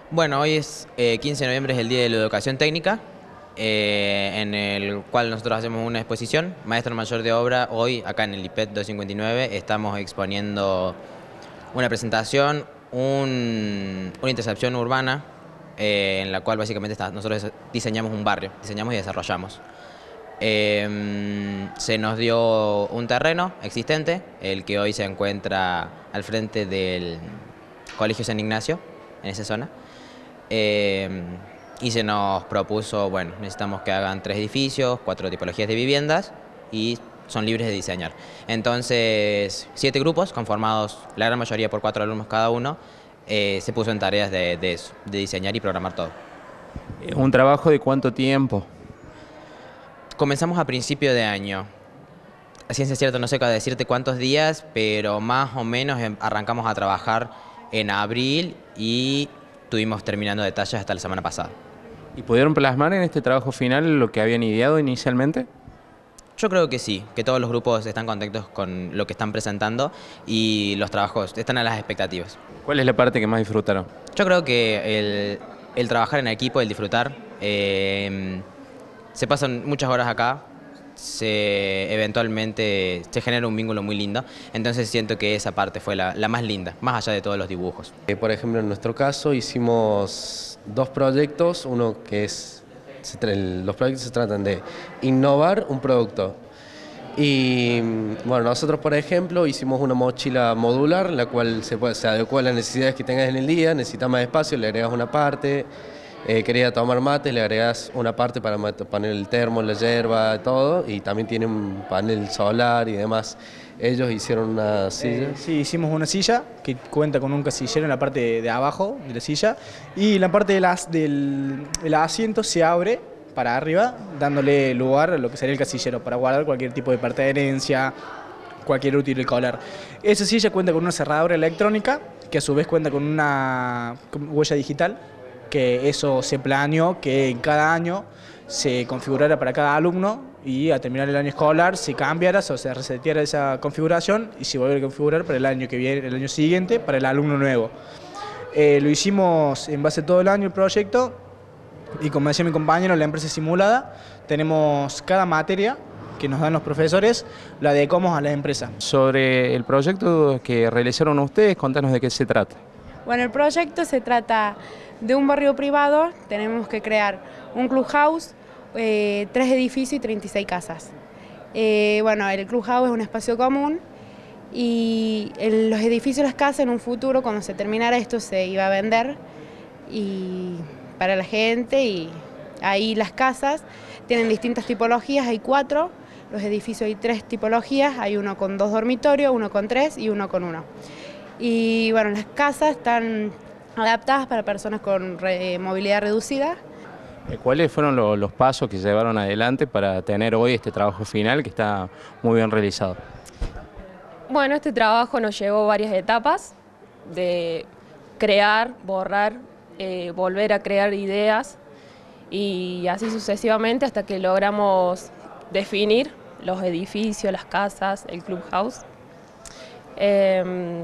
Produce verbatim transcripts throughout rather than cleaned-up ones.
Bueno, hoy es eh, quince de noviembre, es el Día de la Educación Técnica, eh, en el cual nosotros hacemos una exposición. Maestro Mayor de Obra, hoy acá en el I P E T doscientos cincuenta y nueve estamos exponiendo una presentación, un- una intercepción urbana, eh, en la cual básicamente está- nosotros diseñamos un barrio, diseñamos y desarrollamos. Eh, se nos dio un terreno existente, el que hoy se encuentra al frente del Colegio San Ignacio, en esa zona. Eh, y se nos propuso, bueno, necesitamos que hagan tres edificios, cuatro tipologías de viviendas y son libres de diseñar. Entonces, siete grupos conformados, la gran mayoría por cuatro alumnos cada uno, eh, se puso en tareas de, de eso, de diseñar y programar todo. ¿Es un trabajo de cuánto tiempo? Comenzamos a principio de año. A ciencia cierta no sé qué decirte cuántos días, pero más o menos em- arrancamos a trabajar en abril y estuvimos terminando detalles hasta la semana pasada. ¿Y pudieron plasmar en este trabajo final lo que habían ideado inicialmente? Yo creo que sí, que todos los grupos están contentos con lo que están presentando y los trabajos están a las expectativas. ¿Cuál es la parte que más disfrutaron? Yo creo que el, el trabajar en equipo, el disfrutar, eh, se pasan muchas horas acá, se, eventualmente se genera un vínculo muy lindo, entonces siento que esa parte fue la, la más linda, más allá de todos los dibujos. Eh, Por ejemplo, en nuestro caso hicimos dos proyectos, uno que es, se tra- el- los proyectos se tratan de innovar un producto. Y mm, bueno, nosotros por ejemplo hicimos una mochila modular, la cual se, puede, se adecua a las necesidades que tengas en el día, necesitas más espacio, le agregas una parte, eh, quería tomar mate, le agregas una parte para mat- poner el termo, la yerba, todo, y también tiene un panel solar y demás. Ellos hicieron una silla. Eh, sí, hicimos una silla que cuenta con un casillero en la parte de, de abajo de la silla y la parte de las, del el asiento se abre para arriba, dándole lugar a lo que sería el casillero para guardar cualquier tipo de pertenencia, cualquier útil escolar. Esa silla cuenta con una cerradura electrónica que a su vez cuenta con una con huella digital, que eso se planeó que en cada año se configurara para cada alumno y a terminar el año escolar se cambiara o se reseteara esa configuración y se volviera a configurar para el año que viene, el año siguiente, para el alumno nuevo. Eh, lo hicimos en base a todo el año el proyecto y como decía mi compañero, la empresa simulada, tenemos cada materia que nos dan los profesores, la adecuamos a la empresa. Sobre el proyecto que realizaron ustedes, contanos de qué se trata. Bueno, el proyecto se trata de un barrio privado, tenemos que crear un clubhouse, eh, tres edificios y treinta y seis casas. Eh, bueno, el clubhouse es un espacio común y en los edificios, las casas, en un futuro, cuando se terminara esto, se iba a vender y para la gente, y ahí las casas tienen distintas tipologías, hay cuatro, los edificios hay tres tipologías, hay uno con dos dormitorios, uno con tres y uno con uno. Y bueno, las casas están adaptadas para personas con re- movilidad reducida. Eh, ¿Cuáles fueron lo- los pasos que llevaron adelante para tener hoy este trabajo final que está muy bien realizado? Bueno, este trabajo nos llevó varias etapas de crear, borrar, eh, volver a crear ideas y así sucesivamente hasta que logramos definir los edificios, las casas, el clubhouse. Eh,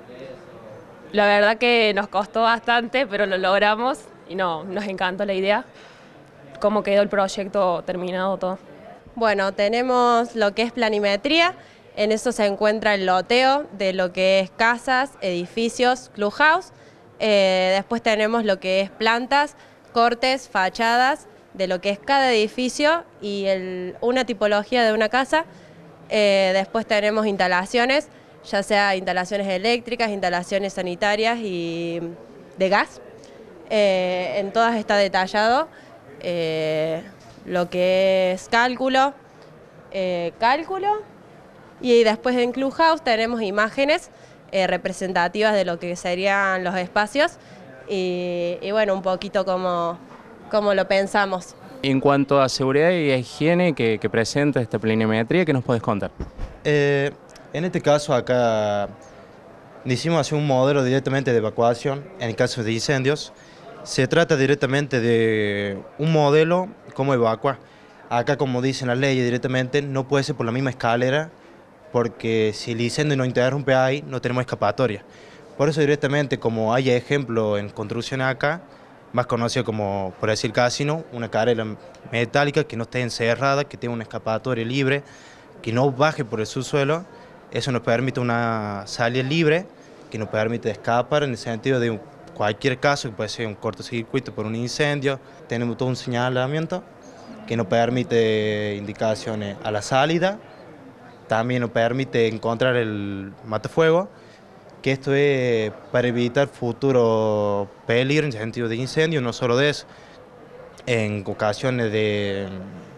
la verdad que nos costó bastante, pero lo logramos y no, nos encantó la idea, cómo quedó el proyecto terminado todo. Bueno, tenemos lo que es planimetría, en eso se encuentra el loteo de lo que es casas, edificios, clubhouse. Eh, después tenemos lo que es plantas, cortes, fachadas, de lo que es cada edificio y el, una tipología de una casa. Eh, después tenemos instalaciones, ya sea instalaciones eléctricas, instalaciones sanitarias y de gas. Eh, en todas está detallado eh, lo que es cálculo, eh, cálculo y después en Clubhouse tenemos imágenes eh, representativas de lo que serían los espacios y, y bueno, un poquito como, como lo pensamos. En cuanto a seguridad y higiene que, que presenta esta planimetría, ¿qué nos puedes contar? Eh, en este caso acá hicimos así un modelo directamente de evacuación en el caso de incendios. Se trata directamente de un modelo cómo evacuar. Acá, como dicen las leyes directamente, no puede ser por la misma escalera, porque si el incendio no interrumpe ahí, no tenemos escapatoria. Por eso directamente, como hay ejemplo en construcción acá, más conocido como, por decir casino, una carrera metálica que no esté encerrada, que tenga una escapatoria libre, que no baje por el subsuelo, eso nos permite una salida libre, que nos permite escapar en el sentido de un, cualquier caso, que puede ser un cortocircuito por un incendio, tenemos todo un señalamiento que nos permite indicaciones a la salida, también nos permite encontrar el matafuego, que esto es para evitar futuros peligros en el sentido de incendio, no solo de eso, en ocasiones de